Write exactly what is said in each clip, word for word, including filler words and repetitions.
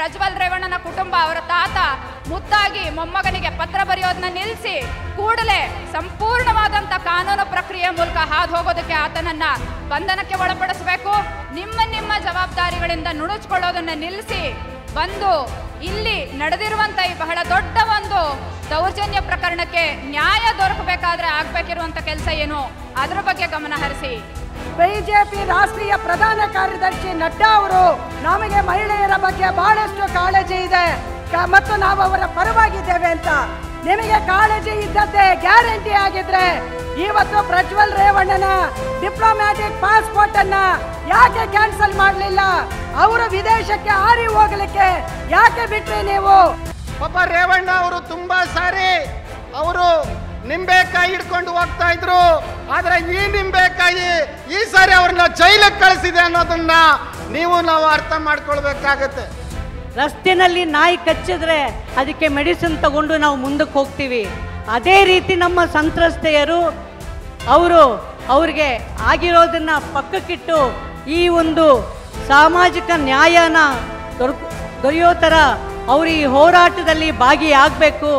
ಪ್ರಜ್ವಲ್ ರೇವಣ್ಣನ ಕುಟುಂಬ ಅವರ ತಾತ ಮುದ್ದಾಗಿ ಮೊಮ್ಮಗನಿಗೆ ಪತ್ರ ಬರೆಯೋದನ್ನ ನಿಲ್ಲಿಸಿ ಕೂಡಲೇ ಸಂಪೂರ್ಣವಾದಂತ ಕಾನೂನು ಪ್ರಕ್ರಿಯೆ ಮೂಲಕ ಹಾದು ಹೋಗೋದಕ್ಕೆ ಆತನನ್ನ ಬಂಧನಕ್ಕೆ ಒಳಪಡಿಸಬೇಕು. ನಿಮ್ಮ ನಿಮ್ಮ ಜವಾಬ್ದಾರಿಗಳಿಂದ ನುಣುಚಿಕೊಳ್ಳೋದನ್ನ ನಿಲ್ಲಿಸಿ ಬಂದು ಇಲ್ಲಿ ನಡೆದಿರುವಂತ ಈ ಬಹಳ ದೊಡ್ಡ ಒಂದು ದೌರ್ಜನ್ಯ ಪ್ರಕರಣಕ್ಕೆ ನ್ಯಾಯ ದೊರಕಬೇಕಾದ್ರೆ ಆಗ್ಬೇಕಿರುವಂತ ಕೆಲಸ ಏನು ಅದ್ರ ಬಗ್ಗೆ ಗಮನ ಹರಿಸಿ. ಬಿಜೆಪಿ ರಾಷ್ಟ್ರೀಯ ಪ್ರಧಾನ ಕಾರ್ಯದರ್ಶಿ ನಡ್ಡಾ ಅವರು ನಮಗೆ ಮಹಿಳೆಯರ ಬಗ್ಗೆ ಬಹಳಷ್ಟು ಕಾಳಜಿ ಇದೆ ಮತ್ತು ನಾವು ಅವರ ಪರವಾಗಿದ್ದೇವೆ ಅಂತ. ನಿಮಗೆ ಕಾಳಜಿ ಇದ್ದದ್ದೇ ಗ್ಯಾರಂಟಿ ಆಗಿದ್ರೆ ಇವತ್ತು ಪ್ರಜ್ವಲ್ ರೇವಣ್ಣನ ಡಿಪ್ಲೊಮ್ಯಾಟಿಕ್ ಪಾಸ್ಪೋರ್ಟ್ ಅನ್ನ ಯಾಕೆ ಕ್ಯಾನ್ಸಲ್ ಮಾಡಲಿಲ್ಲ? ಅವರು ವಿದೇಶಕ್ಕೆ ಹಾರಿ ಹೋಗಲಿಕ್ಕೆ ಯಾಕೆ ಬಿಟ್ರಿ ನೀವು? ಪಾಪ ರೇವಣ್ಣ ಅವರು ತುಂಬಾ ಸಾರಿ ಅವರು ನಿಂಬೆಕಾಯಿ ಹಿಡ್ಕೊಂಡು ಹೋಗ್ತಾ ಇದ್ರು. ಆದ್ರೆ ಈ ನಿಂಬೆಕಾಯಿ ಈ ಸಾರಿ ಅವ್ರನ್ನ ಜೈಲಿಗೆ ಕಳಿಸಿದೆ ಅನ್ನೋದನ್ನ ನೀವು ನಾವು ಅರ್ಥ ಮಾಡ್ಕೊಳ್ಬೇಕಾಗತ್ತೆ. ರಸ್ತೆನಲ್ಲಿ ನಾಯಿ ಕಚ್ಚಿದ್ರೆ ಅದಕ್ಕೆ ಮೆಡಿಸಿನ್ ತಗೊಂಡು ನಾವು ಮುಂದಕ್ಕೆ ಹೋಗ್ತೀವಿ. ಅದೇ ರೀತಿ ನಮ್ಮ ಸಂತ್ರಸ್ತೆಯರು ಅವರು ಅವ್ರಿಗೆ ಆಗಿರೋದನ್ನ ಪಕ್ಕಕ್ಕಿಟ್ಟು ಈ ಒಂದು ಸಾಮಾಜಿಕ ನ್ಯಾಯನ ದೊರ ದೊರೆಯೋ ಥರ ಅವರು ಈ ಹೋರಾಟದಲ್ಲಿ ಭಾಗಿಯಾಗಬೇಕು.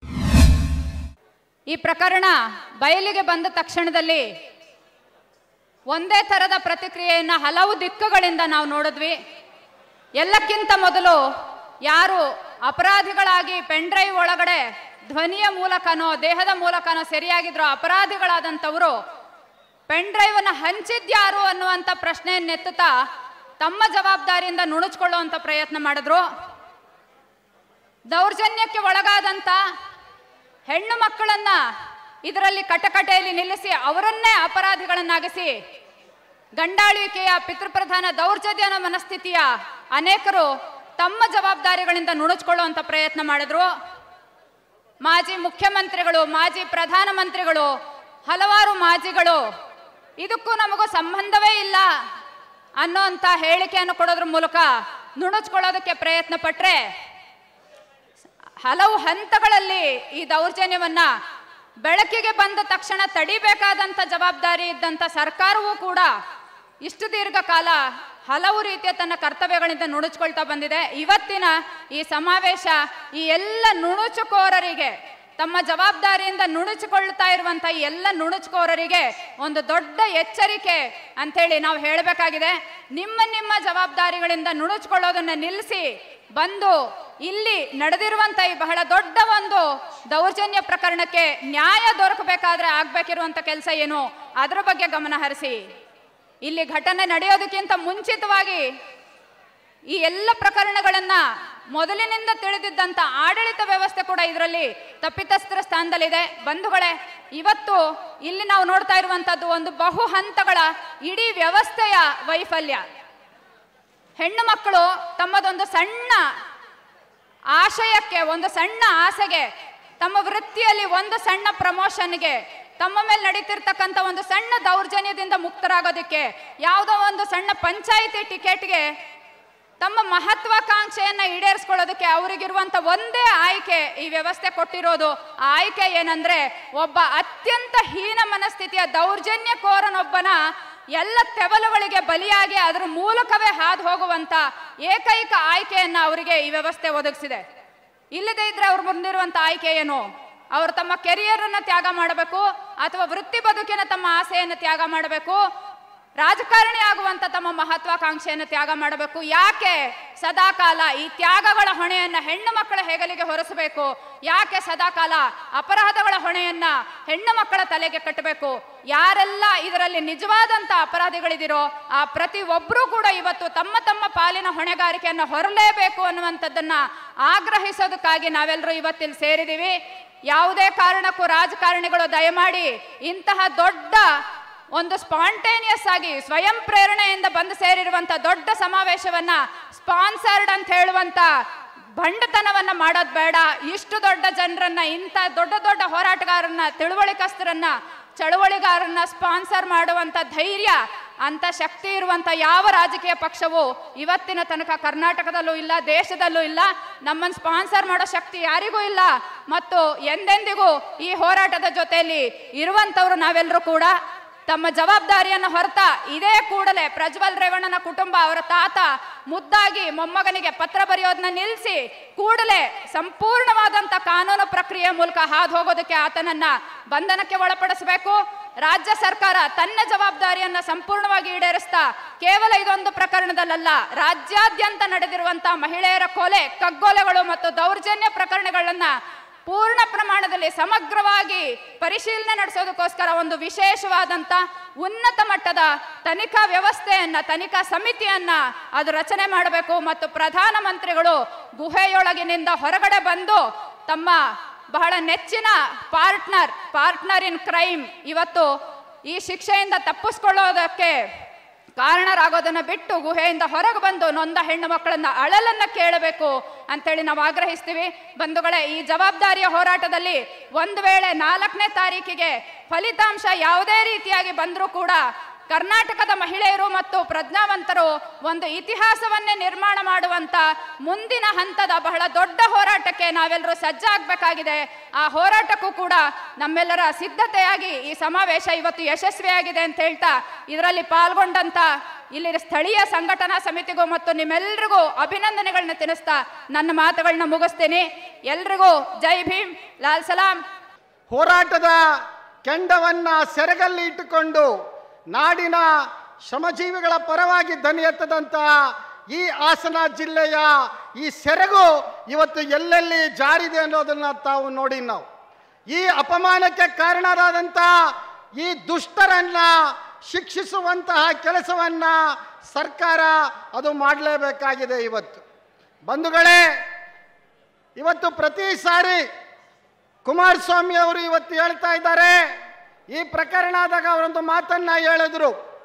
ಈ ಪ್ರಕರಣ ಬಯಲಿಗೆ ಬಂದ ತಕ್ಷಣದಲ್ಲಿ ಒಂದೇ ಥರದ ಪ್ರತಿಕ್ರಿಯೆಯನ್ನು ಹಲವು ದಿಕ್ಕುಗಳಿಂದ ನಾವು ನೋಡಿದ್ವಿ. ಎಲ್ಲಕ್ಕಿಂತ ಮೊದಲು ಯಾರು ಅಪರಾಧಿಗಳಾಗಿ ಪೆನ್ ಡ್ರೈವ್ ಒಳಗಡೆ ಧ್ವನಿಯ ಮೂಲಕನೋ ದೇಹದ ಮೂಲಕನೋ ಸರಿಯಾಗಿದ್ರು ಅಪರಾಧಿಗಳಾದಂಥವರು ಪೆನ್ ಡ್ರೈವನ್ನು ಹಂಚಿದ್ಯಾರು ಅನ್ನುವಂಥ ಪ್ರಶ್ನೆಯನ್ನೆತ್ತುತ್ತಾ ತಮ್ಮ ಜವಾಬ್ದಾರಿಯಿಂದ ನುಣುಚಿಕೊಳ್ಳುವಂಥ ಪ್ರಯತ್ನ ಮಾಡಿದ್ರು. ದೌರ್ಜನ್ಯಕ್ಕೆ ಒಳಗಾದಂಥ ಹೆಣ್ಣು ಮಕ್ಕಳನ್ನ ಇದರಲ್ಲಿ ಕಟಕಟೆಯಲ್ಲಿ ನಿಲ್ಲಿಸಿ ಅವರನ್ನೇ ಅಪರಾಧಿಗಳನ್ನಾಗಿಸಿ ಗಂಡಾಳಿಕೆಯ ಪಿತೃಪ್ರಧಾನ ದೌರ್ಜನ್ಯನ ಮನಸ್ಥಿತಿಯ ಅನೇಕರು ತಮ್ಮ ಜವಾಬ್ದಾರಿಗಳಿಂದ ನುಣುಚಿಕೊಳ್ಳುವಂಥ ಪ್ರಯತ್ನ ಮಾಡಿದ್ರು. ಮಾಜಿ ಮುಖ್ಯಮಂತ್ರಿಗಳು, ಮಾಜಿ ಪ್ರಧಾನಮಂತ್ರಿಗಳು, ಹಲವಾರು ಮಾಜಿಗಳು ಇದಕ್ಕೂ ನಮಗೂ ಸಂಬಂಧವೇ ಇಲ್ಲ ಅನ್ನೋಂಥ ಹೇಳಿಕೆಯನ್ನು ಕೊಡೋದ್ರ ಮೂಲಕ ನುಣುಚಿಕೊಳ್ಳೋದಕ್ಕೆ ಪ್ರಯತ್ನ ಪಟ್ಟರೆ ಹಲವು ಹಂತಗಳಲ್ಲಿ ಈ ದೌರ್ಜನ್ಯವನ್ನ ಬೆಳಕಿಗೆ ಬಂದ ತಕ್ಷಣ ತಡಿಬೇಕಾದಂಥ ಜವಾಬ್ದಾರಿ ಇದ್ದಂಥ ಸರ್ಕಾರವೂ ಕೂಡ ಇಷ್ಟು ದೀರ್ಘಕಾಲ ಹಲವು ರೀತಿಯ ತನ್ನ ಕರ್ತವ್ಯಗಳಿಂದ ನುಣುಚಿಕೊಳ್ತಾ ಬಂದಿದೆ. ಇವತ್ತಿನ ಈ ಸಮಾವೇಶ ಈ ಎಲ್ಲ ನುಣುಚುಕೋರರಿಗೆ, ತಮ್ಮ ಜವಾಬ್ದಾರಿಯಿಂದ ನುಣುಚಿಕೊಳ್ತಾ ಇರುವಂಥ ಎಲ್ಲ ನುಣುಚುಕೋರರಿಗೆ ಒಂದು ದೊಡ್ಡ ಎಚ್ಚರಿಕೆ ಅಂಥೇಳಿ ನಾವು ಹೇಳಬೇಕಾಗಿದೆ. ನಿಮ್ಮ ನಿಮ್ಮ ಜವಾಬ್ದಾರಿಗಳಿಂದ ನುಣುಚಿಕೊಳ್ಳೋದನ್ನು ನಿಲ್ಲಿಸಿ ಬಂದು ಇಲ್ಲಿ ನಡೆದಿರುವಂಥ ಈ ಬಹಳ ದೊಡ್ಡ ಒಂದು ದೌರ್ಜನ್ಯ ಪ್ರಕರಣಕ್ಕೆ ನ್ಯಾಯ ದೊರಕಬೇಕಾದ್ರೆ ಆಗ್ಬೇಕಿರುವಂಥ ಕೆಲಸ ಏನು ಅದರ ಬಗ್ಗೆ ಗಮನ ಹರಿಸಿ. ಇಲ್ಲಿ ಘಟನೆ ನಡೆಯೋದಕ್ಕಿಂತ ಮುಂಚಿತವಾಗಿ ಈ ಎಲ್ಲ ಪ್ರಕರಣಗಳನ್ನ ಮೊದಲಿನಿಂದ ತಿಳಿದಿದ್ದಂಥ ಆಡಳಿತ ವ್ಯವಸ್ಥೆ ಕೂಡ ಇದರಲ್ಲಿ ತಪ್ಪಿತಸ್ಥರ ಸ್ಥಾನದಲ್ಲಿದೆ. ಬಂಧುಗಳೇ, ಇವತ್ತು ಇಲ್ಲಿ ನಾವು ನೋಡ್ತಾ ಇರುವಂಥದ್ದು ಒಂದು ಬಹು ಹಂತಗಳ ಇಡೀ ವ್ಯವಸ್ಥೆಯ ವೈಫಲ್ಯ. ಹೆಣ್ಣು ಮಕ್ಕಳು ತಮ್ಮದೊಂದು ಸಣ್ಣ ಆಶಯಕ್ಕೆ, ಒಂದು ಸಣ್ಣ ಆಸೆಗೆ, ತಮ್ಮ ವೃತ್ತಿಯಲ್ಲಿ ಒಂದು ಸಣ್ಣ ಪ್ರಮೋಷನ್ಗೆ, ತಮ್ಮ ಮೇಲೆ ನಡೀತಿರ್ತಕ್ಕಂಥ ಒಂದು ಸಣ್ಣ ದೌರ್ಜನ್ಯದಿಂದ ಮುಕ್ತರಾಗೋದಕ್ಕೆ, ಯಾವುದೋ ಒಂದು ಸಣ್ಣ ಪಂಚಾಯಿತಿ ಟಿಕೆಟ್ಗೆ ತಮ್ಮ ಮಹತ್ವಾಕಾಂಕ್ಷೆಯನ್ನ ಈಡೇರಿಸ್ಕೊಳ್ಳೋದಕ್ಕೆ ಅವರಿಗಿರುವಂಥ ಒಂದೇ ಆಯ್ಕೆ ಈ ವ್ಯವಸ್ಥೆ ಕೊಟ್ಟಿರೋದು. ಆ ಆಯ್ಕೆ ಏನಂದ್ರೆ ಒಬ್ಬ ಅತ್ಯಂತ ಹೀನ ಮನಸ್ಥಿತಿಯ ದೌರ್ಜನ್ಯಕೋರನೊಬ್ಬನ ಎಲ್ಲ ತೆವಲುಗಳಿಗೆ ಬಲಿಯಾಗಿ ಅದರ ಮೂಲಕವೇ ಹಾದು ಹೋಗುವಂತ ಏಕೈಕ ಆಯ್ಕೆಯನ್ನ ಅವರಿಗೆ ಈ ವ್ಯವಸ್ಥೆ ಒದಗಿಸಿದೆ. ಇಲ್ಲದೇ ಇದ್ರೆ ಅವ್ರು ಮುಂದಿರುವಂತ ಆಯ್ಕೆ ಏನು? ಅವರು ತಮ್ಮ ಕೆರಿಯರ್ ಅನ್ನ ತ್ಯಾಗ ಮಾಡಬೇಕು, ಅಥವಾ ವೃತ್ತಿ ಬದುಕಿನ ತಮ್ಮ ಆಸೆಯನ್ನು ತ್ಯಾಗ ಮಾಡಬೇಕು, ರಾಜಕಾರಣಿ ಆಗುವಂತ ತಮ್ಮ ಮಹತ್ವಾಕಾಂಕ್ಷೆಯನ್ನು ತ್ಯಾಗ ಮಾಡಬೇಕು. ಯಾಕೆ ಸದಾಕಾಲ ಈ ತ್ಯಾಗಗಳ ಹೊಣೆಯನ್ನ ಹೆಣ್ಣು ಮಕ್ಕಳ ಹೆಗಲಿಗೆ ಹೊರಿಸಬೇಕು? ಯಾಕೆ ಸದಾಕಾಲ ಅಪರಾಧಗಳ ಹೊಣೆಯನ್ನ ಹೆಣ್ಣು ಮಕ್ಕಳ ತಲೆಗೆ ಕಟ್ಟಬೇಕು? ಯಾರೆಲ್ಲ ಇದರಲ್ಲಿ ನಿಜವಾದಂತ ಅಪರಾಧಿಗಳಿದಿರೋ ಆ ಪ್ರತಿ ಒಬ್ಬರೂ ಕೂಡ ಇವತ್ತು ತಮ್ಮ ತಮ್ಮ ಪಾಲಿನ ಹೊಣೆಗಾರಿಕೆಯನ್ನು ಹೊರಲೇಬೇಕು ಅನ್ನುವಂಥದ್ದನ್ನ ಆಗ್ರಹಿಸೋದಕ್ಕಾಗಿ ನಾವೆಲ್ಲರೂ ಇವತ್ತಿಲ್ಲಿ ಸೇರಿದ್ದೀವಿ. ಯಾವುದೇ ಕಾರಣಕ್ಕೂ ರಾಜಕಾರಣಿಗಳು ದಯಮಾಡಿ ಇಂತಹ ದೊಡ್ಡ ಒಂದು ಸ್ಪಾಂಟೇನಿಯಸ್ ಆಗಿ ಸ್ವಯಂ ಪ್ರೇರಣೆಯಿಂದ ಬಂದು ಸೇರಿರುವಂತ ದೊಡ್ಡ ಸಮಾವೇಶವನ್ನ ಸ್ಪಾನ್ಸರ್ಡ್ ಅಂತ ಹೇಳುವಂತ ಬಂಡತನವನ್ನ ಮಾಡೋದು ಬೇಡ. ಇಷ್ಟು ದೊಡ್ಡ ಜನರನ್ನ, ಇಂಥ ದೊಡ್ಡ ದೊಡ್ಡ ಹೋರಾಟಗಾರರನ್ನ, ತಿಳುವಳಿಕಸ್ತರನ್ನ, ಚಳುವಳಿಗಾರರನ್ನ ಸ್ಪಾನ್ಸರ್ ಮಾಡುವಂತ ಧೈರ್ಯ, ಅಂತ ಶಕ್ತಿ ಇರುವಂತ ಯಾವ ರಾಜಕೀಯ ಪಕ್ಷವು ಇವತ್ತಿನ ತನಕ ಕರ್ನಾಟಕದಲ್ಲೂ ಇಲ್ಲ, ದೇಶದಲ್ಲೂ ಇಲ್ಲ. ನಮ್ಮನ್ನು ಸ್ಪಾನ್ಸರ್ ಮಾಡೋ ಶಕ್ತಿ ಯಾರಿಗೂ ಇಲ್ಲ. ಮತ್ತು ಎಂದೆಂದಿಗೂ ಈ ಹೋರಾಟದ ಜೊತೆಯಲ್ಲಿ ಇರುವಂತವ್ರು ನಾವೆಲ್ಲರೂ ಕೂಡ ತಮ್ಮ ಜವಾಬ್ದಾರಿಯನ್ನು ಹೊರತ ಇದೇ ಕೂಡಲೇ ಪ್ರಜ್ವಲ್ ರೇವಣ್ಣನ ಕುಟುಂಬ ಅವರ ತಾತ ಮುದ್ದಾಗಿ ಮೊಮ್ಮಗನಿಗೆ ಪತ್ರ ಬರೆಯೋದನ್ನ ನಿಲ್ಲಿಸಿ ಕೂಡಲೇ ಸಂಪೂರ್ಣವಾದಂಥ ಕಾನೂನು ಪ್ರಕ್ರಿಯೆ ಮೂಲಕ ಹಾದು ಹೋಗೋದಕ್ಕೆ ಆತನನ್ನ ಬಂಧನಕ್ಕೆ ಒಳಪಡಿಸಬೇಕು. ರಾಜ್ಯ ಸರ್ಕಾರ ತನ್ನ ಜವಾಬ್ದಾರಿಯನ್ನ ಸಂಪೂರ್ಣವಾಗಿ ಈಡೇರಿಸ್ತಾ ಕೇವಲ ಇದೊಂದು ಪ್ರಕರಣದಲ್ಲ, ರಾಜ್ಯಾದ್ಯಂತ ನಡೆದಿರುವಂತಹ ಮಹಿಳೆಯರ ಕೊಲೆ, ಕಗ್ಗೊಲೆಗಳು ಮತ್ತು ದೌರ್ಜನ್ಯ ಪ್ರಕರಣಗಳನ್ನ ಪೂರ್ಣ ಪ್ರಮಾಣದಲ್ಲಿ ಸಮಗ್ರವಾಗಿ ಪರಿಶೀಲನೆ ನಡೆಸೋದಕ್ಕೋಸ್ಕರ ಒಂದು ವಿಶೇಷವಾದಂಥ ಉನ್ನತ ಮಟ್ಟದ ತನಿಖಾ ವ್ಯವಸ್ಥೆಯನ್ನ, ತನಿಖಾ ಸಮಿತಿಯನ್ನ ಅದು ರಚನೆ ಮಾಡಬೇಕು. ಮತ್ತು ಪ್ರಧಾನಮಂತ್ರಿಗಳು ಗುಹೆಯೊಳಗಿನಿಂದ ಹೊರಗಡೆ ಬಂದು ತಮ್ಮ ಬಹಳ ನೆಚ್ಚಿನ ಪಾರ್ಟ್ನರ್ ಪಾರ್ಟ್ನರ್ ಇನ್ ಕ್ರೈಮ್ ಇವತ್ತು ಈ ಶಿಕ್ಷೆಯಿಂದ ತಪ್ಪಿಸ್ಕೊಳ್ಳೋದಕ್ಕೆ ಕಾರಣರಾಗೋದನ್ನು ಬಿಟ್ಟು ಗುಹೆಯಿಂದ ಹೊರಗೆ ಬಂದು ನೊಂದ ಹೆಣ್ಣು ಮಕ್ಕಳನ್ನ ಅಳಲನ್ನ ಕೇಳಬೇಕು ಅಂತೇಳಿ ನಾವು ಆಗ್ರಹಿಸ್ತೀವಿ. ಬಂಧುಗಳೇ, ಈ ಜವಾಬ್ದಾರಿಯ ಹೋರಾಟದಲ್ಲಿ ಒಂದು ವೇಳೆ ನಾಲ್ಕನೇ ತಾರೀಕಿಗೆ ಫಲಿತಾಂಶ ಯಾವುದೇ ರೀತಿಯಾಗಿ ಬಂದರೂ ಕೂಡ ಕರ್ನಾಟಕದ ಮಹಿಳೆಯರು ಮತ್ತು ಪ್ರಜ್ಞಾವಂತರು ಒಂದು ಇತಿಹಾಸವನ್ನೇ ನಿರ್ಮಾಣ ಮಾಡುವಂತ ಮುಂದಿನ ಹಂತದ ಬಹಳ ದೊಡ್ಡ ಹೋರಾಟಕ್ಕೆ ನಾವೆಲ್ಲರೂ ಸಜ್ಜಾಗಬೇಕಾಗಿದೆ. ಆ ಹೋರಾಟಕ್ಕೂ ಕೂಡ ನಮ್ಮೆಲ್ಲರ ಸಿದ್ಧತೆಯಾಗಿ ಈ ಸಮಾವೇಶ ಇವತ್ತು ಯಶಸ್ವಿಯಾಗಿದೆ ಅಂತ ಹೇಳ್ತಾ ಇದರಲ್ಲಿ ಪಾಲ್ಗೊಂಡಂತ ಇಲ್ಲಿ ಸ್ಥಳೀಯ ಸಂಘಟನಾ ಸಮಿತಿಗೂ ಮತ್ತು ನಿಮ್ಮೆಲ್ಲರಿಗೂ ಅಭಿನಂದನೆಗಳನ್ನ ತಿಳಿಸ್ತಾ ನನ್ನ ಮಾತುಗಳನ್ನ ಮುಗಿಸ್ತೀನಿ. ಎಲ್ರಿಗೂ ಜೈ ಭೀಮ್, ಲಾಲ್ ಸಲಾಂ. ಹೋರಾಟದ ಕೆಂಡವನ್ನ ಸೆರಗಲ್ಲಿ ಇಟ್ಟುಕೊಂಡು ನಾಡಿನ ಶ್ರಮಜೀವಿಗಳ ಪರವಾಗಿ ಧ್ವನಿ ಎತ್ತದಂತಹ ಈ ಹಾಸನ ಜಿಲ್ಲೆಯ ಈ ಸೆರಗು ಇವತ್ತು ಎಲ್ಲೆಲ್ಲಿ ಜಾರಿದೆ ಅನ್ನೋದನ್ನ ತಾವು ನೋಡಿ. ನಾವು ಈ ಅಪಮಾನಕ್ಕೆ ಕಾರಣರಾದಂತಹ ಈ ದುಷ್ಟರನ್ನ ಶಿಕ್ಷಿಸುವಂತಹ ಕೆಲಸವನ್ನ ಸರ್ಕಾರ ಅದು ಮಾಡಲೇಬೇಕಾಗಿದೆ. ಇವತ್ತು ಬಂಧುಗಳೇ, ಇವತ್ತು ಪ್ರತಿ ಸಾರಿ ಕುಮಾರಸ್ವಾಮಿ ಅವರು ಇವತ್ತು ಹೇಳ್ತಾ ಇದ್ದಾರೆ, ಈ ಪ್ರಕರಣ ಆದಾಗ ಅವರೊಂದು ಮಾತನ್ನ ಹೇಳಿದ್ರು,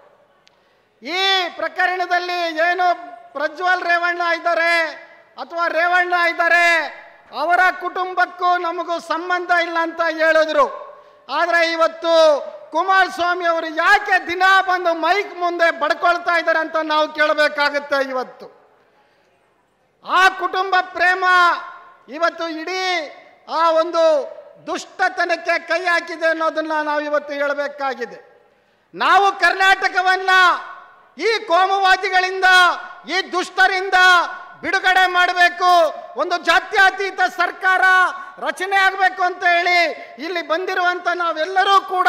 ಈ ಪ್ರಕರಣದಲ್ಲಿ ಏನು ಪ್ರಜ್ವಲ್ ರೇವಣ್ಣ ಇದ್ದಾರೆ ಅಥವಾ ರೇವಣ್ಣ ಇದ್ದಾರೆ ಅವರ ಕುಟುಂಬಕ್ಕೂ ನಮಗೂ ಸಂಬಂಧ ಇಲ್ಲ ಅಂತ ಹೇಳಿದ್ರು. ಆದರೆ ಇವತ್ತು ಕುಮಾರಸ್ವಾಮಿ ಅವರು ಯಾಕೆ ದಿನ ಬಂದು ಮೈಕ್ ಮುಂದೆ ಬಡ್ಕೊಳ್ತಾ ಇದ್ದಾರೆ ಅಂತ ನಾವು ಕೇಳಬೇಕಾಗುತ್ತೆ. ಇವತ್ತು ಆ ಕುಟುಂಬ ಪ್ರೇಮ ಇವತ್ತು ಇಡೀ ಆ ಒಂದು ದುಷ್ಟತನಕ್ಕೆ ಕೈ ಹಾಕಿದೆ ಅನ್ನೋದನ್ನ ನಾವು ಇವತ್ತು ಹೇಳಬೇಕಾಗಿದೆ. ನಾವು ಕರ್ನಾಟಕವನ್ನ ಈ ಕೋಮುವಾದಿಗಳಿಂದ, ಈ ದುಷ್ಟರಿಂದ ಬಿಡುಗಡೆ ಮಾಡಬೇಕು, ಒಂದು ಜಾತ್ಯತೀತ ಸರ್ಕಾರ ರಚನೆ ಆಗಬೇಕು ಅಂತ ಹೇಳಿ ಇಲ್ಲಿ ಬಂದಿರುವಂತ ನಾವೆಲ್ಲರೂ ಕೂಡ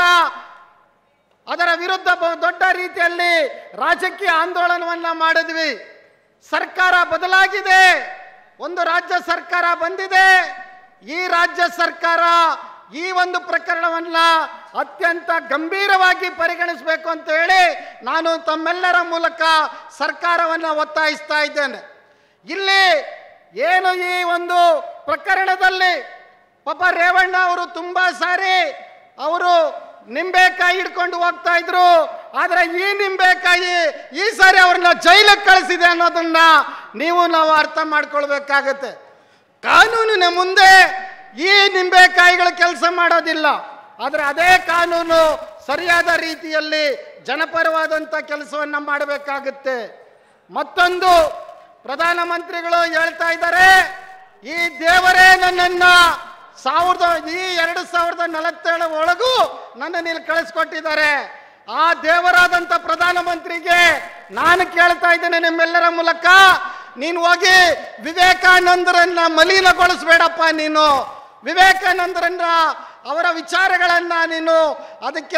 ಅದರ ವಿರುದ್ಧ ದೊಡ್ಡ ರೀತಿಯಲ್ಲಿ ರಾಜಕೀಯ ಆಂದೋಲನವನ್ನ ಮಾಡಿದ್ವಿ. ಸರ್ಕಾರ ಬದಲಾಗಿದೆ, ಒಂದು ರಾಜ್ಯ ಸರ್ಕಾರ ಬಂದಿದೆ. ಈ ರಾಜ್ಯ ಸರ್ಕಾರ ಈ ಒಂದು ಪ್ರಕರಣವನ್ನ ಅತ್ಯಂತ ಗಂಭೀರವಾಗಿ ಪರಿಗಣಿಸಬೇಕು ಅಂತ ಹೇಳಿ ನಾನು ತಮ್ಮೆಲ್ಲರ ಮೂಲಕ ಸರ್ಕಾರವನ್ನು ಒತ್ತಾಯಿಸ್ತಾ ಇದ್ದೇನೆ. ಇಲ್ಲಿ ಏನು ಈ ಒಂದು ಪ್ರಕರಣದಲ್ಲಿ ಪಾಪ ರೇವಣ್ಣ ಅವರು ತುಂಬಾ ಸಾರಿ ಅವರು ನಿಂಬೆಕಾಯಿ ಹಿಡ್ಕೊಂಡು ಹೋಗ್ತಾ ಇದ್ರು. ಆದ್ರೆ ಈ ನಿಂಬೆಕಾಯಿ ಈ ಸಾರಿ ಅವ್ರನ್ನ ಜೈಲಿಗೆ ಕಳಿಸಿದೆ ಅನ್ನೋದನ್ನ ನೀವು ನಾವು ಅರ್ಥ ಮಾಡ್ಕೊಳ್ಬೇಕಾಗತ್ತೆ. ಕಾನೂನಿನ ಮುಂದೆ ಈ ನಿಂಬೆಕಾಯಿಗಳು ಕೆಲಸ ಮಾಡೋದಿಲ್ಲ. ಆದರೆ ಅದೇ ಕಾನೂನು ಸರಿಯಾದ ರೀತಿಯಲ್ಲಿ ಜನಪರವಾದಂಥ ಕೆಲಸವನ್ನ ಮಾಡಬೇಕಾಗುತ್ತೆ. ಮತ್ತೊಂದು ಪ್ರಧಾನಮಂತ್ರಿಗಳು ಹೇಳ್ತಾ ಇದ್ದಾರೆ, ಈ ದೇವರೇ ನನ್ನನ್ನ ಸಾವಿರದ ಈ ಎರಡು ಸಾವಿರದ ನಲವತ್ತೇಳು ಒಳಗೂ ನನ್ನನ್ನು ಇಲ್ಲಿ ಕಳಿಸ್ಕೊಟ್ಟಿದ್ದಾರೆ. ಆ ದೇವರಾದಂಥ ಪ್ರಧಾನಮಂತ್ರಿಗೆ ನಾನು ಕೇಳ್ತಾ ಇದ್ದೇನೆ ನಿಮ್ಮೆಲ್ಲರ ಮೂಲಕ, ನೀನು ಹೋಗಿ ವಿವೇಕಾನಂದರನ್ನ ಮಲಿನಗೊಳಿಸ್ಬೇಡಪ್ಪ. ನೀನು ವಿವೇಕಾನಂದರನ್ನ ಅವರ ವಿಚಾರಗಳನ್ನ ನೀನು ಅದಕ್ಕೆ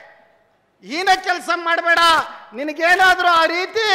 ಹೀನ ಕೆಲಸ ಮಾಡಬೇಡ. ನಿನಗೇನಾದರೂ ಆ ರೀತಿ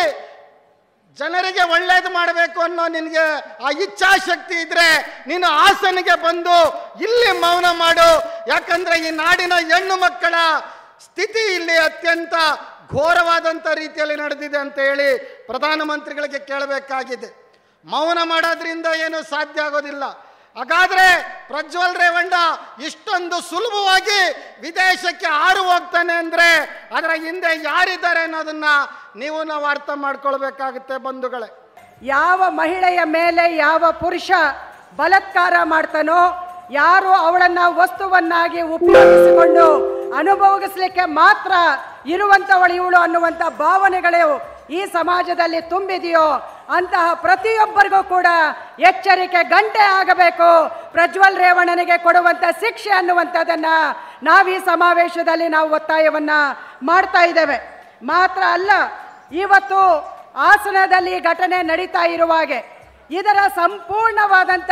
ಜನರಿಗೆ ಒಳ್ಳೇದು ಮಾಡಬೇಕು ಅನ್ನೋ ನಿನಗೆ ಆ ಇಚ್ಛಾಶಕ್ತಿ ಇದ್ರೆ ನೀನು ಹಾಸನಿಗೆ ಬಂದು ಇಲ್ಲಿ ಮೌನ ಮಾಡು. ಯಾಕಂದ್ರೆ ಈ ನಾಡಿನ ಹೆಣ್ಣು ಮಕ್ಕಳ ಸ್ಥಿತಿ ಇಲ್ಲಿ ಅತ್ಯಂತ ಘೋರವಾದಂಥ ರೀತಿಯಲ್ಲಿ ನಡೆದಿದೆ ಅಂತ ಹೇಳಿ ಪ್ರಧಾನಮಂತ್ರಿಗಳಿಗೆ ಕೇಳಬೇಕಾಗಿದೆ. ಮೌನ ಮಾಡೋದ್ರಿಂದ ಏನು ಸಾಧ್ಯ ಆಗೋದಿಲ್ಲ. ಹಾಗಾದ್ರೆ ಪ್ರಜ್ವಲ್ ರೇವಣ್ಣ ಇಷ್ಟೊಂದು ಸುಲಭವಾಗಿ ವಿದೇಶಕ್ಕೆ ಹಾರು ಹೋಗ್ತಾನೆ ಅಂದ್ರೆ ಅದರ ಹಿಂದೆ ಯಾರಿದ್ದಾರೆ ಅನ್ನೋದನ್ನ ನೀವು ನಾವು ಅರ್ಥ ಮಾಡ್ಕೊಳ್ಬೇಕಾಗುತ್ತೆ ಬಂಧುಗಳೇ. ಯಾವ ಮಹಿಳೆಯ ಮೇಲೆ ಯಾವ ಪುರುಷ ಬಲಾತ್ಕಾರ ಮಾಡ್ತಾನೋ, ಯಾರು ಅವಳನ್ನ ವಸ್ತುವನ್ನಾಗಿ ಉಪಯೋಗಿಸಿಕೊಂಡು ಅನುಭವಿಸಲಿಕ್ಕೆ ಮಾತ್ರ ಇರುವಂಥವಳು ಇವಳು ಅನ್ನುವಂಥ ಭಾವನೆಗಳು ಈ ಸಮಾಜದಲ್ಲಿ ತುಂಬಿದೆಯೋ ಅಂತಹ ಪ್ರತಿಯೊಬ್ಬರಿಗೂ ಕೂಡ ಎಚ್ಚರಿಕೆ ಗಂಟೆ ಆಗಬೇಕು. ಪ್ರಜ್ವಲ್ ರೇವಣ್ಣನಿಗೆ ಕೊಡುವಂಥ ಶಿಕ್ಷೆ ಅನ್ನುವಂಥದ್ದನ್ನು ನಾವು ಈ ಸಮಾವೇಶದಲ್ಲಿ ನಾವು ಒತ್ತಾಯವನ್ನ ಮಾಡ್ತಾ ಇದ್ದೇವೆ. ಮಾತ್ರ ಅಲ್ಲ, ಇವತ್ತು ಹಾಸನದಲ್ಲಿ ಘಟನೆ ನಡೀತಾ ಇರುವಾಗೆ ಇದರ ಸಂಪೂರ್ಣವಾದಂಥ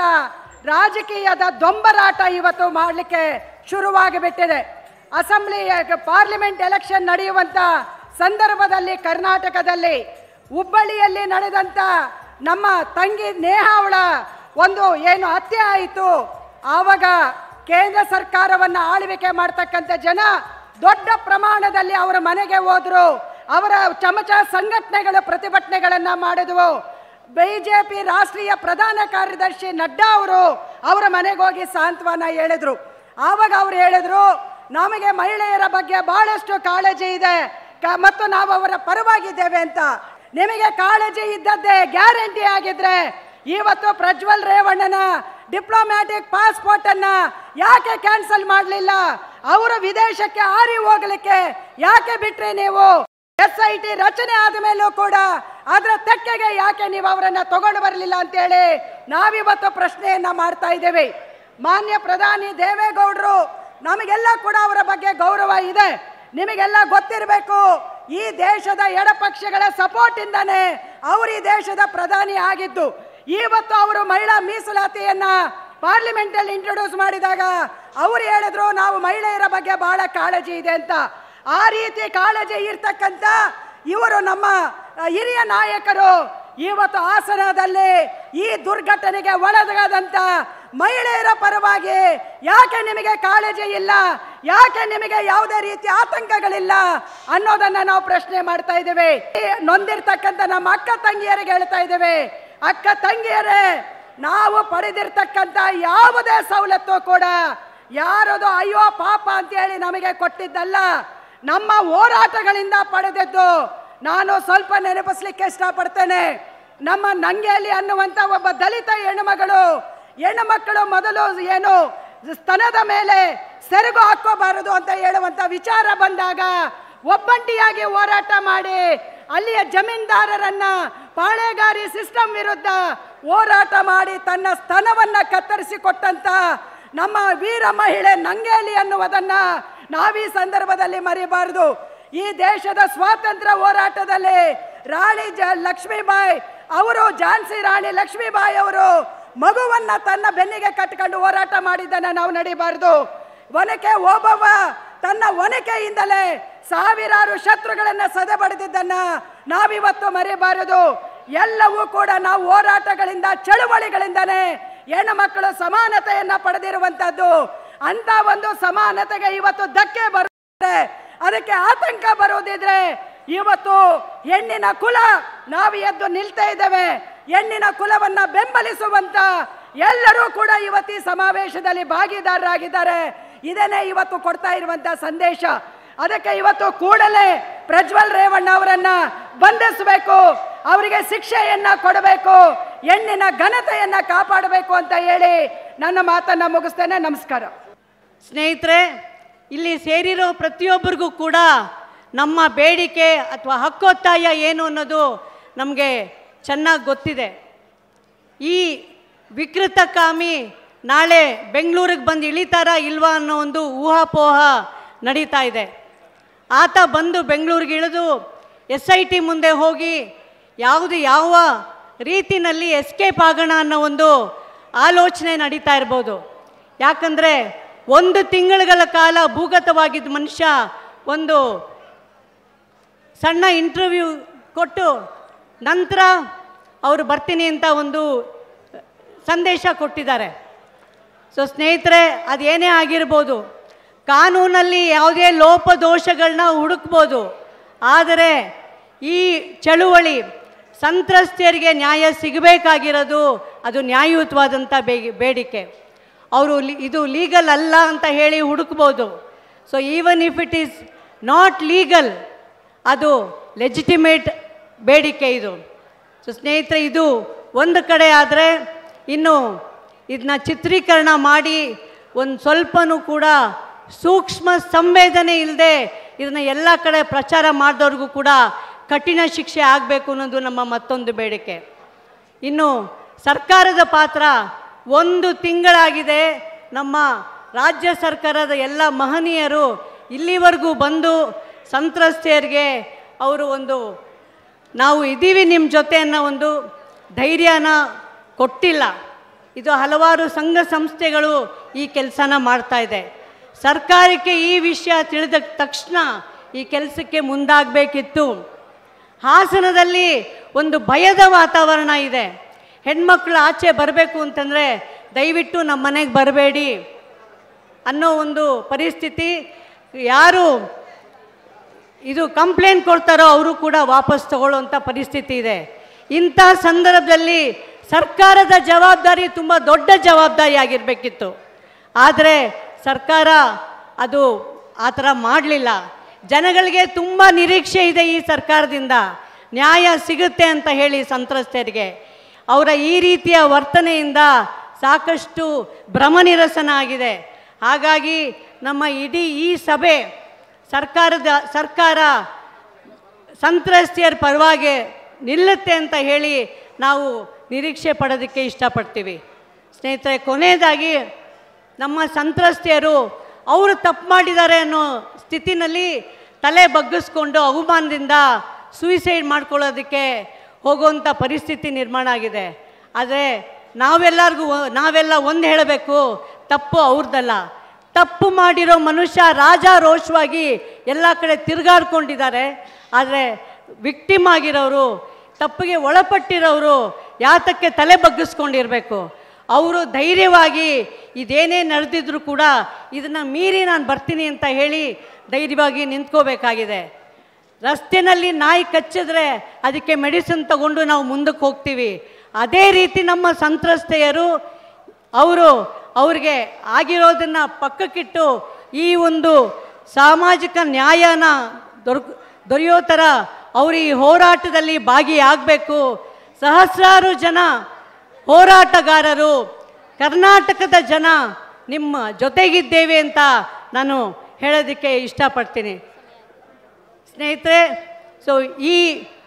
ರಾಜಕೀಯದ ದೊಂಬರಾಟ ಇವತ್ತು ಮಾಡಲಿಕ್ಕೆ ಶುರುವಾಗಿಬಿಟ್ಟಿದೆ. ಅಸೆಂಬ್ಲಿ ಪಾರ್ಲಿಮೆಂಟ್ ಎಲೆಕ್ಷನ್ ನಡೆಯುವಂಥ ಸಂದರ್ಭದಲ್ಲಿ ಕರ್ನಾಟಕದಲ್ಲಿ ಹುಬ್ಬಳ್ಳಿಯಲ್ಲಿ ನಡೆದಂಥ ನಮ್ಮ ತಂಗಿ ನೇಹಾ ಅವಳ ಒಂದು ಏನು ಹತ್ಯೆ ಆಯಿತು, ಆವಾಗ ಕೇಂದ್ರ ಸರ್ಕಾರವನ್ನು ಆಳ್ವಿಕೆ ಮಾಡ್ತಕ್ಕಂಥ ಜನ ದೊಡ್ಡ ಪ್ರಮಾಣದಲ್ಲಿ ಅವರ ಮನೆಗೆ ಹೋದ್ರು. ಅವರ ಚಮಚ ಸಂಘಟನೆಗಳು ಪ್ರತಿಭಟನೆಗಳನ್ನು ಮಾಡಿದವು. ಬಿಜೆಪಿ ರಾಷ್ಟ್ರೀಯ ಪ್ರಧಾನ ಕಾರ್ಯದರ್ಶಿ ನಡ್ಡಾ ಅವರು ಅವರ ಮನೆಗೆ ಹೋಗಿ ಸಾಂತ್ವನ ಹೇಳಿದ್ರು. ಆವಾಗ ಅವ್ರು ಹೇಳಿದ್ರು, ನಮಗೆ ಮಹಿಳೆಯರ ಬಗ್ಗೆ ಬಹಳಷ್ಟು ಕಾಳಜಿ ಇದೆ ಮತ್ತು ನಾವು ಅವರ ಪರವಾಗಿದ್ದೇವೆ ಅಂತ. ನಿಮಗೆ ಕಾಳಜಿ ಇದ್ದದ್ದೇ ಗ್ಯಾರಂಟಿ ಆಗಿದ್ರೆ ಇವತ್ತು ಪ್ರಜ್ವಲ್ ರೇವಣ್ಣನ ಡಿಪ್ಲೊಮ್ಯಾಟಿಕ್ ಪಾಸ್ಪೋರ್ಟ್ ಅನ್ನ ಯಾಕೆ ಕ್ಯಾನ್ಸಲ್ ಮಾಡಲಿಲ್ಲ? ಅವರು ವಿದೇಶಕ್ಕೆ ಹಾರಿ ಹೋಗಲಿಕ್ಕೆ ಯಾಕೆ ಬಿಟ್ರಿ ನೀವು? ಎಸ್ ಐ ಟಿ ರಚನೆ ಆದ ಮೇಲೂ ಕೂಡ ಅದರ ತೆಕ್ಕೆಗೆ ಯಾಕೆ ನೀವು ಅವರನ್ನ ತಗೊಂಡು ಬರಲಿಲ್ಲ ಅಂತೇಳಿ ನಾವಿವತ್ತು ಪ್ರಶ್ನೆಯನ್ನ ಮಾಡ್ತಾ ಇದ್ದೇವೆ. ಮಾನ್ಯ ಪ್ರಧಾನಿ ದೇವೇಗೌಡರು, ನಮಗೆಲ್ಲ ಕೂಡ ಅವರ ಬಗ್ಗೆ ಗೌರವ ಇದೆ. ನಿಮಗೆಲ್ಲ ಗೊತ್ತಿರಬೇಕು, ಈ ದೇಶದ ಎಡಪಕ್ಷಗಳ ಸಪೋರ್ಟ್ ಇಂದಾನೆ ಅವರು ಈ ದೇಶದ ಪ್ರಧಾನಿ ಆಗಿದ್ದು. ಇವತ್ತು ಅವರು ಮಹಿಳಾ ಮೀಸಲಾತಿಯನ್ನ ಪಾರ್ಲಿಮೆಂಟ್ ಅಲ್ಲಿ ಇಂಟ್ರೊಡ್ಯೂಸ್ ಮಾಡಿದಾಗ ಅವರು ಹೇಳಿದ್ರು, ನಾವು ಮಹಿಳೆಯರ ಬಗ್ಗೆ ಬಹಳ ಕಾಳಜಿ ಇದೆ ಅಂತ. ಆ ರೀತಿ ಕಾಳಜಿ ಇರ್ತಕ್ಕಂಥ ಇವರು ನಮ್ಮ ಹಿರಿಯ ನಾಯಕರು ಇವತ್ತು ಹಾಸನದಲ್ಲಿ ಈ ದುರ್ಘಟನೆಗೆ ಒಳಗಾದಂತ ಮಹಿಳೆಯರ ಪರವಾಗಿ ಯಾಕೆ ನಿಮಗೆ ಕಾಳಜಿ ಇಲ್ಲ? ಯಾಕೆ ನಿಮಗೆ ಯಾವುದೇ ರೀತಿಯ ಆತಂಕಗಳಿಲ್ಲ ಅನ್ನೋದನ್ನ ನಾವು ಪ್ರಶ್ನೆ ಮಾಡ್ತಾ ಇದ್ದೇವೆ. ನೊಂದಿರ್ತಕ್ಕಂಥ ನಮ್ಮ ಅಕ್ಕ ತಂಗಿಯರಿಗೆ ಹೇಳ್ತಾ ಇದ್ದೇವೆ, ಅಕ್ಕ ತಂಗಿಯರೇ, ನಾವು ಪಡೆದಿರ್ತಕ್ಕಂಥ ಯಾವುದೇ ಸವಲತ್ತು ಕೂಡ ಯಾರದು ಅಯ್ಯೋ ಪಾಪ ಅಂತ ಹೇಳಿ ನಮಗೆ ಕೊಟ್ಟಿದ್ದಲ್ಲ, ನಮ್ಮ ಹೋರಾಟಗಳಿಂದ ಪಡೆದದ್ದು. ನಾನು ಸ್ವಲ್ಪ ನೆನಪಿಸ್ಲಿಕ್ಕೆ ಇಷ್ಟಪಡ್ತೇನೆ. ನಮ್ಮ ನಂಗೇಲಿ ಅನ್ನುವಂಥ ಒಬ್ಬ ದಲಿತ ಹೆಣ್ಣುಮಗಳು ಹೆಣ್ಣು ಮಕ್ಕಳು ಮೊದಲು ಏನು ಸ್ತನದ ಮೇಲೆ ಸೆರಗು ಹಾಕೋಬಾರದು ಅಂತ ಹೇಳುವಂಥ ವಿಚಾರ ಬಂದಾಗ ಒಬ್ಬಂಟಿಯಾಗಿ ಹೋರಾಟ ಮಾಡಿ ಅಲ್ಲಿಯ ಜಮೀನ್ದಾರರನ್ನ ಪಾಳೆಗಾರಿ ಸಿಸ್ಟಮ್ ವಿರುದ್ಧ ಹೋರಾಟ ಮಾಡಿ ತನ್ನ ಸ್ತನವನ್ನ ಕತ್ತರಿಸಿಕೊಟ್ಟಂತ ನಮ್ಮ ವೀರ ಮಹಿಳೆ ನಂಗೇಲಿ ಅನ್ನುವುದನ್ನ ನಾವೀ ಸಂದರ್ಭದಲ್ಲಿ ಮರಿಬಾರದು. ಈ ದೇಶದ ಸ್ವಾತಂತ್ರ್ಯ ಹೋರಾಟದಲ್ಲಿ ರಾಣಿ ಜ ಲಕ್ಷ್ಮೀಬಾಯಿ ಅವರು, ಝಾನ್ಸಿ ರಾಣಿ ಲಕ್ಷ್ಮೀಬಾಯಿ ಅವರು ಮಗುವನ್ನ ತನ್ನ ಬೆನ್ನಿಗೆ ಕಟ್ಟಿಕೊಂಡು ಹೋರಾಟ ಮಾಡಿದ್ದನ್ನ ನಾವು ನಡಿಬಾರದು. ಒನಕೆ ಓಬವ್ವ ತನ್ನ ಒನಕೆಯಿಂದಲೇ ಸಾವಿರಾರು ಶತ್ರುಗಳನ್ನ ಸದೆ ಬಡಿದಿದ್ದನ್ನ ನಾವಿವತ್ತು ಮರಿಬಾರದು. ಎಲ್ಲವೂ ಕೂಡ ನಾವು ಹೋರಾಟಗಳಿಂದ ಚಳುವಳಿಗಳಿಂದನೇ ಹೆಣ್ಣು ಮಕ್ಕಳು ಸಮಾನತೆಯನ್ನ ಪಡೆದಿರುವಂತದ್ದು. ಅಂತ ಒಂದು ಸಮಾನತೆಗೆ ಇವತ್ತು ಧಕ್ಕೆ ಬರುತ್ತೆ, ಅದಕ್ಕೆ ಆತಂಕ ಬರುವುದಿದ್ರೆ ಇವತ್ತು ಹೆಣ್ಣಿನ ಕುಲ ನಾವು ಎದ್ದು ನಿಲ್ತಾ ಇದ್ದೇವೆ. ಹೆಣ್ಣಿನ ಕುಲವನ್ನ ಬೆಂಬಲಿಸುವಂತ ಎಲ್ಲರೂ ಕೂಡ ಇವತ್ತು ಈ ಸಮಾವೇಶದಲ್ಲಿ ಭಾಗಿದಾರರಾಗಿದ್ದಾರೆ. ಇದನ್ನೇ ಇವತ್ತು ಕೊಡ್ತಾ ಇರುವಂತ ಸಂದೇಶ. ಅದಕ್ಕೆ ಇವತ್ತು ಕೂಡಲೇ ಪ್ರಜ್ವಲ್ ರೇವಣ್ಣ ಅವರನ್ನ ಬಂಧಿಸಬೇಕು, ಅವರಿಗೆ ಶಿಕ್ಷೆಯನ್ನ ಕೊಡಬೇಕು, ಹೆಣ್ಣಿನ ಘನತೆಯನ್ನ ಕಾಪಾಡಬೇಕು ಅಂತ ಹೇಳಿ ನನ್ನ ಮಾತನ್ನ ಮುಗಿಸ್ತೇನೆ. ನಮಸ್ಕಾರ. ಸ್ನೇಹಿತರೆ, ಇಲ್ಲಿ ಸೇರಿರೋ ಪ್ರತಿಯೊಬ್ಬರಿಗೂ ಕೂಡ ನಮ್ಮ ಬೇಡಿಕೆ ಅಥವಾ ಹಕ್ಕೊತ್ತಾಯ ಏನು ಅನ್ನೋದು ನಮಗೆ ಚೆನ್ನಾಗಿ ಗೊತ್ತಿದೆ. ಈ ವಿಕೃತಕಾಮಿ ನಾಳೆ ಬೆಂಗಳೂರಿಗೆ ಬಂದು ಇಳಿತಾರಾ ಇಲ್ವಾ ಅನ್ನೋ ಒಂದು ಊಹಾಪೋಹ ನಡೀತಾ ಇದೆ. ಆತ ಬಂದು ಬೆಂಗಳೂರಿಗೆ ಇಳಿದು ಎಸ್ ಐ ಟಿ ಮುಂದೆ ಹೋಗಿ ಯಾವುದು ಯಾವ ರೀತಿಯಲ್ಲಿ ಎಸ್ಕೇಪ್ ಆಗೋಣ ಅನ್ನೋ ಒಂದು ಆಲೋಚನೆ ನಡೀತಾ ಇರ್ಬೋದು. ಯಾಕಂದರೆ ಒಂದು ತಿಂಗಳುಗಳ ಕಾಲ ಭೂಗತವಾಗಿದ್ದ ಮನುಷ್ಯ ಒಂದು ಸಣ್ಣ ಇಂಟರ್ವ್ಯೂ ಕೊಟ್ಟು ನಂತರ ಅವರು ಬರ್ತೀನಿ ಅಂತ ಒಂದು ಸಂದೇಶ ಕೊಟ್ಟಿದ್ದಾರೆ. ಸೊ ಸ್ನೇಹಿತರೆ, ಅದೇನೇ ಆಗಿರ್ಬೋದು, ಕಾನೂನಲ್ಲಿ ಯಾವುದೇ ಲೋಪದೋಷಗಳನ್ನ ಹುಡುಕ್ಬೋದು, ಆದರೆ ಈ ಚಳುವಳಿ ಸಂತ್ರಸ್ತೆಯರಿಗೆ ನ್ಯಾಯ ಸಿಗಬೇಕಾಗಿರೋದು ಅದು ನ್ಯಾಯಯುತವಾದಂಥ ಬೇಡಿಕೆ. ಅವರು ಇದು ಲೀಗಲ್ ಅಲ್ಲ ಅಂತ ಹೇಳಿ ಹುಡುಕ್ಬೋದು. So even if it is not legal, ಅದು ಲೆಜಿಟಿಮೇಟ್ ಬೇಡಿಕೆ ಇದು. ಸೊ ಸ್ನೇಹಿತರೆ, ಇದು ಒಂದು ಕಡೆ ಆದರೆ, ಇನ್ನು ಇದನ್ನ ಚಿತ್ರೀಕರಣ ಮಾಡಿ ಒಂದು ಸ್ವಲ್ಪನೂ ಕೂಡ ಸೂಕ್ಷ್ಮ ಸಂವೇದನೆ ಇಲ್ಲದೆ ಇದನ್ನು ಎಲ್ಲ ಕಡೆ ಪ್ರಚಾರ ಮಾಡಿದವ್ರಿಗೂ ಕೂಡ ಕಠಿಣ ಶಿಕ್ಷೆ ಆಗಬೇಕು ಅನ್ನೋದು ನಮ್ಮ ಮತ್ತೊಂದು ಬೇಡಿಕೆ. ಇನ್ನು ಸರ್ಕಾರದ ಪಾತ್ರ ಒಂದು ತಿಂಗಳಾಗಿದೆ. ನಮ್ಮ ರಾಜ್ಯ ಸರ್ಕಾರದ ಎಲ್ಲ ಮಹನೀಯರು ಇಲ್ಲಿವರೆಗೂ ಬಂದು ಸಂತ್ರಸ್ತೆಯರಿಗೆ ಅವರು ಒಂದು ನಾವು ಇದ್ದೀವಿ ನಿಮ್ಮ ಜೊತೆ ಅನ್ನೋ ಒಂದು ಧೈರ್ಯನ ಕೊಟ್ಟಿಲ್ಲ. ಇದು ಹಲವಾರು ಸಂಘ ಸಂಸ್ಥೆಗಳು ಈ ಕೆಲಸನ ಮಾಡ್ತಾ ಇದೆ. ಸರ್ಕಾರಕ್ಕೆ ಈ ವಿಷಯ ತಿಳಿದ ತಕ್ಷಣ ಈ ಕೆಲಸಕ್ಕೆ ಮುಂದಾಗಬೇಕಿತ್ತು. ಹಾಸನದಲ್ಲಿ ಒಂದು ಭಯದ ವಾತಾವರಣ ಇದೆ. ಹೆಣ್ಮಕ್ಳು ಆಚೆ ಬರಬೇಕು ಅಂತಂದರೆ ದಯವಿಟ್ಟು ನಮ್ಮ ಮನೆಗೆ ಬರಬೇಡಿ ಅನ್ನೋ ಒಂದು ಪರಿಸ್ಥಿತಿ. ಯಾರು ಇದು ಕಂಪ್ಲೇಂಟ್ ಕೊಡ್ತಾರೋ ಅವರು ಕೂಡ ವಾಪಸ್ ತಗೊಳ್ಳುವಂಥ ಪರಿಸ್ಥಿತಿ ಇದೆ. ಇಂಥ ಸಂದರ್ಭದಲ್ಲಿ ಸರ್ಕಾರದ ಜವಾಬ್ದಾರಿ ತುಂಬ ದೊಡ್ಡ ಜವಾಬ್ದಾರಿ ಆಗಿರಬೇಕಿತ್ತು. ಆದರೆ ಸರ್ಕಾರ ಅದು ಆ ಥರ ಮಾಡಲಿಲ್ಲ. ಜನಗಳಿಗೆ ತುಂಬ ನಿರೀಕ್ಷೆ ಇದೆ ಈ ಸರ್ಕಾರದಿಂದ, ನ್ಯಾಯ ಸಿಗುತ್ತೆ ಅಂತ ಹೇಳಿ ಸಂತ್ರಸ್ತೆಯರಿಗೆ. ಅವರ ಈ ರೀತಿಯ ವರ್ತನೆಯಿಂದ ಸಾಕಷ್ಟು ಭ್ರಮನಿರಸನ ಆಗಿದೆ. ಹಾಗಾಗಿ ನಮ್ಮ ಇಡೀ ಈ ಸಭೆ ಸರ್ಕಾರದ ಸರ್ಕಾರ ಸಂತ್ರಸ್ತೆಯರ ಪರವಾಗಿ ನಿಲ್ಲುತ್ತೆ ಅಂತ ಹೇಳಿ ನಾವು ನಿರೀಕ್ಷೆ ಪಡೋದಕ್ಕೆ ಇಷ್ಟಪಡ್ತೀವಿ. ಸ್ನೇಹಿತರೆ, ಕೊನೆಯದಾಗಿ ನಮ್ಮ ಸಂತ್ರಸ್ತೆಯರು ಅವರು ತಪ್ಪು ಮಾಡಿದ್ದಾರೆ ಅನ್ನೋ ಸ್ಥಿತಿನಲ್ಲಿ ತಲೆ ಬಗ್ಗಿಸ್ಕೊಂಡು ಅವಮಾನದಿಂದ ಸೂಯಿಸೈಡ್ ಮಾಡ್ಕೊಳ್ಳೋದಕ್ಕೆ ಹೋಗುವಂಥ ಪರಿಸ್ಥಿತಿ ನಿರ್ಮಾಣ ಆಗಿದೆ. ಆದರೆ ನಾವೆಲ್ಲರಿಗೂ ನಾವೆಲ್ಲ ಒಂದು ಹೇಳಬೇಕು, ತಪ್ಪು ಅವ್ರದ್ದಲ್ಲ. ತಪ್ಪು ಮಾಡಿರೋ ಮನುಷ್ಯ ರಾಜಾರೋಷವಾಗಿ ಎಲ್ಲ ಕಡೆ ತಿರುಗಾಡ್ಕೊಂಡಿದ್ದಾರೆ. ಆದರೆ ವಿಕ್ಟಿಮ್ ಆಗಿರೋರು, ತಪ್ಪಿಗೆ ಒಳಪಟ್ಟಿರೋರು ಯಾತಕ್ಕೆ ತಲೆ ಬಗ್ಗಿಸ್ಕೊಂಡಿರಬೇಕು? ಅವರು ಧೈರ್ಯವಾಗಿ ಇದೇನೇ ನಡೆದಿದ್ರು ಕೂಡ ಇದನ್ನು ಮೀರಿ ನಾನು ಬರ್ತೀನಿ ಅಂತ ಹೇಳಿ ಧೈರ್ಯವಾಗಿ ನಿಂತ್ಕೋಬೇಕಾಗಿದೆ. ರಸ್ತೆಯಲ್ಲಿ ನಾಯಿ ಕಚ್ಚಿದ್ರೆ ಅದಕ್ಕೆ ಮೆಡಿಸಿನ್ ತಗೊಂಡು ನಾವು ಮುಂದಕ್ಕೆ ಹೋಗ್ತೀವಿ. ಅದೇ ರೀತಿ ನಮ್ಮ ಸಂತ್ರಸ್ತೆಯರು ಅವರು ಅವ್ರಿಗೆ ಆಗಿರೋದನ್ನು ಪಕ್ಕಕ್ಕಿಟ್ಟು ಈ ಒಂದು ಸಾಮಾಜಿಕ ನ್ಯಾಯನ ದೊರ ದೊರೆಯೋ ಥರ ಅವರು ಈ ಹೋರಾಟದಲ್ಲಿ ಭಾಗಿಯಾಗಬೇಕು. ಸಹಸ್ರಾರು ಜನ ಹೋರಾಟಗಾರರು, ಕರ್ನಾಟಕದ ಜನ ನಿಮ್ಮ ಜೊತೆಗಿದ್ದೇವೆ ಅಂತ ನಾನು ಹೇಳೋದಕ್ಕೆ ಇಷ್ಟಪಡ್ತೀನಿ. ಸ್ನೇಹಿತರೆ, ಸೊ ಈ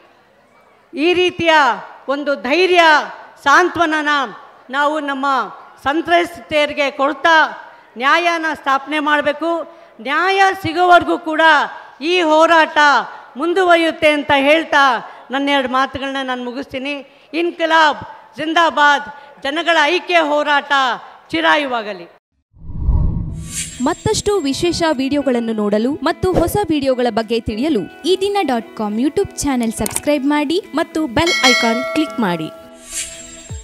ಈ ರೀತಿಯ ಒಂದು ಧೈರ್ಯ ಸಾಂತ್ವನನ ನಾವು ನಮ್ಮ ಸಂತ್ರಸ್ತೆಯರಿಗೆ ಕೊಡ್ತಾ ನ್ಯಾಯನ ಸ್ಥಾಪನೆ ಮಾಡಬೇಕು. ನ್ಯಾಯ ಸಿಗೋವರೆಗೂ ಕೂಡ ಈ ಹೋರಾಟ ಮುಂದುವರಿಯುತ್ತೆ ಅಂತ ಹೇಳ್ತಾ ನನ್ನೆರಡು ಮಾತುಗಳನ್ನ ನಾನು ಮುಗಿಸ್ತೀನಿ. ಇನ್ಕಿಲಾಬ್ ಜಿಂದಾಬಾದ್. ಜನಗಳ ಐಕ್ಯ ಹೋರಾಟ ಚಿರಾಯುವಾಗಲಿ. ಮತ್ತಷ್ಟು ವಿಶೇಷ ವಿಡಿಯೋಗಳನ್ನು ನೋಡಲು ಮತ್ತು ಹೊಸ ವಿಡಿಯೋಗಳ ಬಗ್ಗೆ ತಿಳಿಯಲು ಈ ದಿನ dot com YouTube channel subscribe ಮಾಡಿ ಮತ್ತು ಬೆಲ್ ಐಕಾನ್ ಕ್ಲಿಕ್ ಮಾಡಿ.